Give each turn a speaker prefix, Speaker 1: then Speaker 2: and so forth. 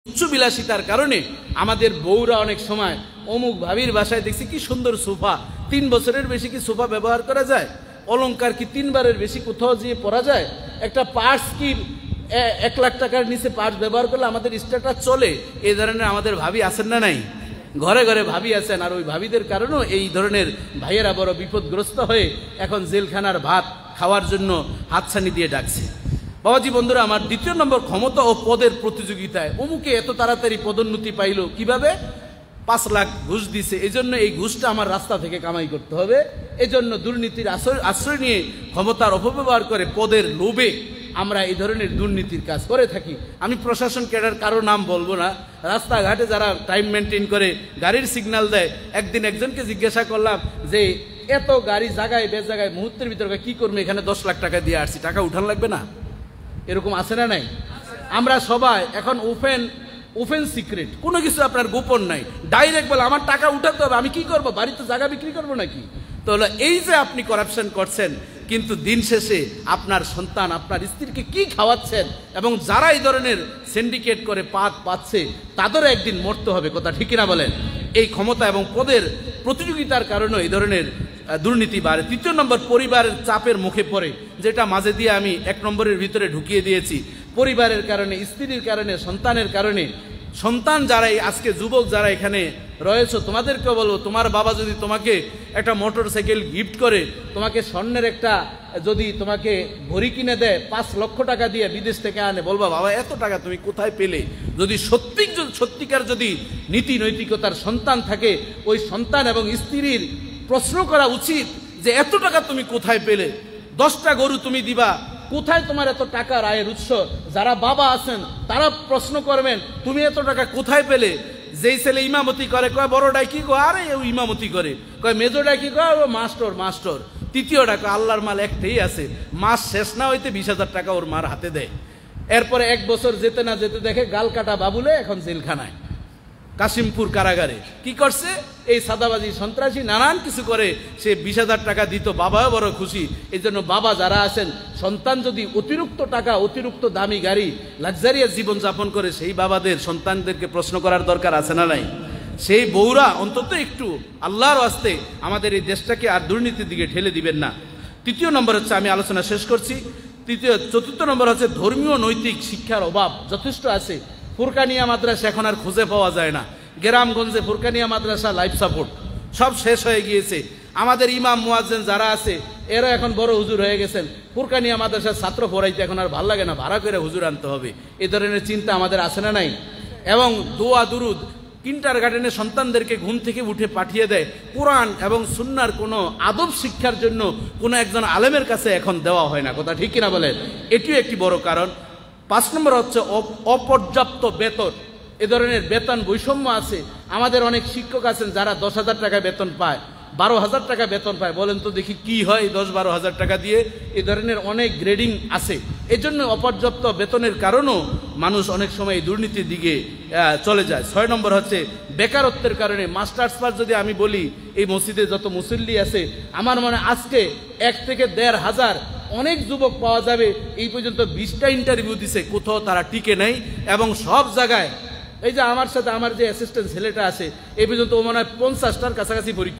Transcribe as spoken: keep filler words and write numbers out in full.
Speaker 1: উচ্চবিলাসিতার কারণে আমাদের বউরা অনেক সময় অমুক ভাবির বাসায় দেখছি কি সুন্দর সোফা, তিন বছরের বেশি কি সোফা ব্যবহার করা যায়? অলংকার কি তিনবারের বেশি কোথাও যেয়ে পরা যায়? একটা পার্স কি এক লাখ টাকার নিচে পার্স ব্যবহার করলে আমাদের স্ট্যাটাস চলে? এই ধরনের আমাদের ভাবি আছেন না নাই? ঘরে ঘরে ভাবি আছেন। আর ওই ভাবিদের কারণেও এই ধরনের ভাইয়েরা বড় বিপদগ্রস্ত হয়ে এখন জেলখানার ভাত খাওয়ার জন্য হাতছানি দিয়ে ডাকছে। বাবাজি বন্ধুরা আমার, দ্বিতীয় নম্বর ক্ষমতা ও পদের প্রতিযোগিতায় অমুকে এত তাড়াতাড়ি পদোন্নতি পাইল কিভাবে? পাঁচ লাখ ঘুষ দিছে, এই জন্য এই ঘুষটা আমার রাস্তা থেকে কামাই করতে হবে। এই জন্য দুর্নীতির আশ্রয় আশ্রয় নিয়ে ক্ষমতার অপব্যবহার করে পদের লোভে আমরা এই ধরনের দুর্নীতির কাজ করে থাকি। আমি প্রশাসন ক্যাডার কারো নাম বলবো না, রাস্তাঘাটে যারা টাইম মেনটেন করে গাড়ির সিগন্যাল দেয়, একদিন একজনকে জিজ্ঞাসা করলাম যে এত গাড়ি জায়গায় বে জায়গায় মুহূর্তের ভিতরে কি করবে, এখানে দশ লাখ টাকা দিয়ে আসছি, টাকা উঠান লাগবে না? এরকম আছে না নাই? আমরা সবাই এখন ওপেন ওপেন সিক্রেট, কোনো কিছু আপনার গোপন নাই, ডাইরেক্ট বলে আমার টাকা উঠাতে হবে, আমি কি করব, বাড়িতে জায়গা বিক্রি করবো নাকি? তো হলো এই যে আপনি করাপশন করছেন, কিন্তু দিন শেষে আপনার সন্তান আপনার স্ত্রীকে কি খাওয়াচ্ছেন, এবং যারা এই ধরনের সিন্ডিকেট করে পাক পাচ্ছে তাদেরও একদিন মরতে হবে, কথা ঠিক কিনা বলেন? এই ক্ষমতা এবং পদের প্রতিযোগিতার কারণে এই ধরনের দুর্নীতি বাড়ে। তৃতীয় নম্বর, পরিবারের চাপের মুখে পড়ে, যেটা মাঝে দিয়ে আমি এক নম্বরের ভিতরে ঢুকিয়ে দিয়েছি। পরিবারের কারণে, স্ত্রীর কারণে, সন্তানের কারণে, সন্তান যারাই আজকে যুবক যারা এখানে রয়েছে তোমাদেরকে বলবো, তোমার বাবা যদি তোমাকে একটা মোটর সাইকেল গিফট করে, তোমাকে স্বর্ণের একটা যদি তোমাকে ঘড়ি কিনে দেয় পাঁচ লক্ষ টাকা দিয়ে বিদেশ থেকে আনে, বলবা বাবা এত টাকা তুমি কোথায় পেলে? যদি সত্যি সত্যিকার যদি নীতি নৈতিকতার সন্তান থাকে, ওই সন্তান এবং স্ত্রীর প্রশ্ন করা উচিত যে এত টাকা তুমি কোথায় পেলে? দশটা গরু তুমি দিবা, কোথায় তোমার এত টাকার আয়ের উৎস? যারা বাবা আছেন তারা প্রশ্ন করবেন তুমি এত টাকা কোথায় পেলে? যেই ছেলে ইমামতি করে কয় বড়টাই কি কয়, আরে ও ইমামতি করে, কয় মেজোটাই কি কয়, ও মাস্টার মাস্টার। তৃতীয়টা কয় আল্লাহর মাল একটাই আছে, মাস শেষ না হইতে বিশ হাজার টাকা ওর মার হাতে দেয়। এরপরে এক বছর যেতে না যেতে দেখে গাল কাটা বাবুলে এখন জেলখানায়, কাশিমপুর কারাগারে। কি করছে? এই সাদাবাজি সন্ত্রাসী নানান কিছু করে সে বিশ হাজার টাকা দিত, বাবাও বড় খুশি। এই জন্য বাবা যারা আছেন, সন্তান যদি অতিরিক্ত টাকা, অতিরিক্ত দামি গাড়ি, লাক্সারিয়াস জীবন যাপন করে, সেই বাবাদের সন্তানদেরকে প্রশ্ন করার দরকার আছে না নাই? সেই বউরা অন্তত একটু আল্লাহর ওয়াস্তে আমাদের এই দেশটাকে আর দুর্নীতির দিকে ঠেলে দিবেন না। তৃতীয় নম্বর হচ্ছে, আমি আলোচনা শেষ করছি, তৃতীয় চতুর্থ নম্বর হচ্ছে ধর্মীয় নৈতিক শিক্ষার অভাব যথেষ্ট আছে। ফুরকানিয়া মাদ্রাসা এখন আর খুঁজে পাওয়া যায় না। গ্রামগঞ্জে ফুরকানিয়া মাদ্রাসা লাইফ সাপোর্ট সব শেষ হয়ে গিয়েছে। আমাদের ইমাম মুয়াজ্জিন যারা আছে এরা এখন বড় হুজুর হয়ে গেছেন, ফুরকানিয়া মাদ্রাসার ছাত্র পড়াইতে এখন আর ভালো লাগে না, ভাড়া করে হুজুর আনতে হবে। এই ধরনের চিন্তা আমাদের আছে না নাই? এবং দোয়া দুরুদ কিন্টার গার্ডেনে সন্তানদেরকে ঘুম থেকে উঠে পাঠিয়ে দেয়, কোরআন এবং সুন্নাহর কোনো আদব শিক্ষার জন্য কোনো একজন আলেমের কাছে এখন দেওয়া হয় না, কথা ঠিক কিনা বলেন? এটিও একটি বড় কারণ। পাঁচ নম্বর হচ্ছে অপর্যাপ্ত বেতন। এ ধরনের বেতন বৈষম্য আছে। আমাদের অনেক শিক্ষক আছেন যারা দশ হাজার টাকা বেতন পায়, বারো হাজার টাকা বেতন পায়। বলেন তো দেখি কি হয় দশ বারো হাজার টাকা দিয়ে? এ ধরনের অনেক গ্রেডিং আছে। এই জন্য অপর্যাপ্ত বেতনের কারণেও মানুষ অনেক সময় এই দুর্নীতির দিকে চলে যায়। ছয় নম্বর হচ্ছে বেকারত্বের কারণে। মাস্টার্স পাস যদি আমি বলি, এই মসজিদে যত মুসল্লি আছে, আমার মনে আজকে এক থেকে দেড় হাজার অনেক যুবক পাওয়া যাবে। এই পর্যন্ত বিশটা ইন্টারভিউ দিছে, কোথাও তারা টিকে নেই। এবং সব জায়গায় এই যে আমার সাথে আমার যে অ্যাসিস্ট্যান্ট ছেলেটা আছে, এই পর্যন্ত ও মনে হয় পঞ্চাশটার কাছাকাছি পরীক্ষা